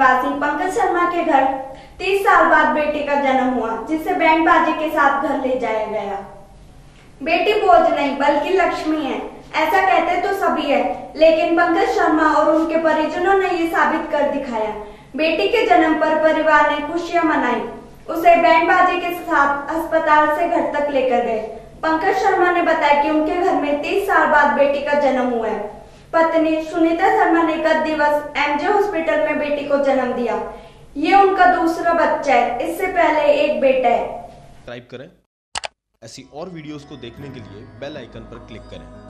निवासी पंकज शर्मा के घर 30 साल बाद बेटी का जन्म हुआ, जिसे बैंड बाजे के साथ घर ले जाया गया। बेटी बोझ नहीं बल्कि लक्ष्मी है, ऐसा कहते तो सभी है, लेकिन पंकज शर्मा और उनके परिजनों ने ये साबित कर दिखाया। बेटी के जन्म पर परिवार ने खुशियां मनाई, उसे बैंड बाजे के साथ अस्पताल से घर तक लेकर गए। पंकज शर्मा ने बताया कि उनके घर में 30 साल बाद बेटी का जन्म हुआ है। पत्नी सुनीता शर्मा ने गत दिवस एमजे हॉस्पिटल में बेटी को जन्म दिया। ये उनका दूसरा बच्चा है, इससे पहले एक बेटा है। सब्सक्राइब करें। ऐसी और वीडियोस को देखने के लिए बेल आइकन पर क्लिक करें।